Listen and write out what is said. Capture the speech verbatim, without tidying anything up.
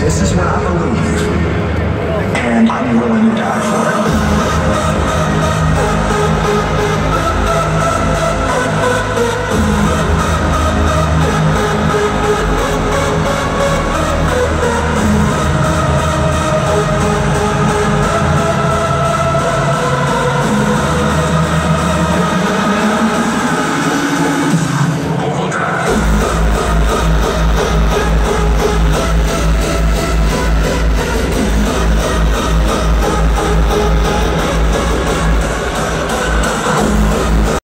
This is what I believe, and I'm willing to die for it.